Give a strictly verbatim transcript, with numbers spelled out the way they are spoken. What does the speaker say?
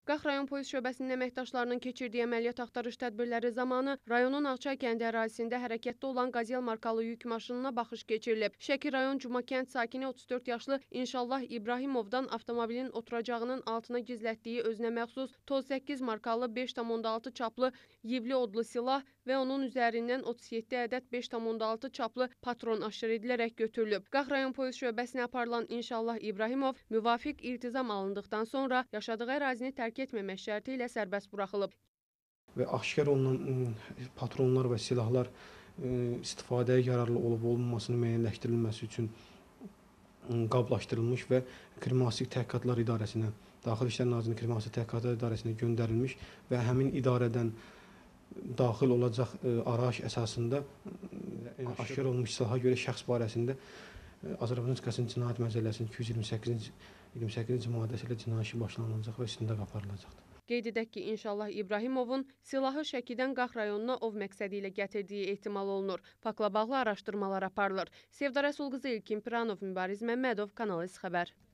Qax rayon polis şöbəsinin əməkdaşlarının keçirdiyi əməliyyat axtarış tədbirləri zamanı rayonun Ağçay kəndi ərazisində hərəkətdə olan Qazel markalı yük maşınına baxış keçirilib. Şəki rayon Cuma kənd sakini otuz dörd yaşlı İnşallah İbrahimovdan avtomobilin oturacağının altına gizlətdiyi özünə məxsus toz səkkiz markalı beş tam onda altı çaplı yivli odlu silah və onun üzərindən otuz yeddi ədəd beş tam onda altı çaplı patron aşır edilərək götürülüb. Qax rayon polis şöbəsinə aparılan İnşallah İbrahimov müvafiq iltizam alındıqdan sonra yaşadığı ərazini tərk etməmək şərti ilə sərbəst buraxılıb. Və aşkar olunan patronlar və silahlar istifadəyə yararlı olub-olmamasını müəyyənləşdirilməsi üçün qablaşdırılmış və Kriminalistik Təhqiqatlar İdarəsinə, Daxili İşlər Nazirliyinin Kriminalistik Təhqiqatlar İdarəsinə göndərilmiş və həmin idarədən daxil olacaq araç əsasında aşkar olunmuş silaha görə şəxs barəsində Azərbaycan Respublikasının Cinayət Məcəlləsinin iki yüz iyirmi səkkizinci iyirmi səkkizinci maddəsi ilə cinayət işi başlanılacaq və istintaq aparılacaqdır. Qeyd edək ki, İnşallah İbrahimovun silahı Şəkidən Qax rayonuna ov məqsədi ilə gətirdiyi ehtimal olunur. Faktla bağlı araşdırmalar aparılır. Sevda Rəsulqızı, İlkin Piranov, Mübariz Məmmədov, Kanal S xəbər.